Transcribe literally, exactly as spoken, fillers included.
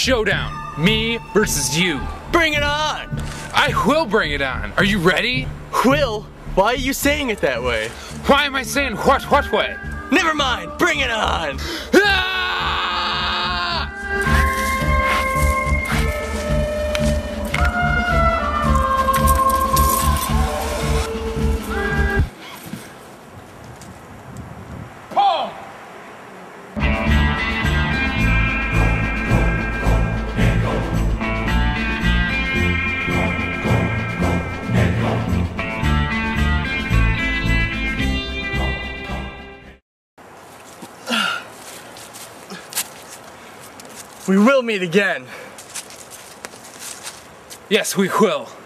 Showdown. Me versus you. Bring it on! I will bring it on. Are you ready? Will? Why are you saying it that way? Why am I saying what what way? Never mind! Bring it on! Ah! We will meet again. Yes, we will.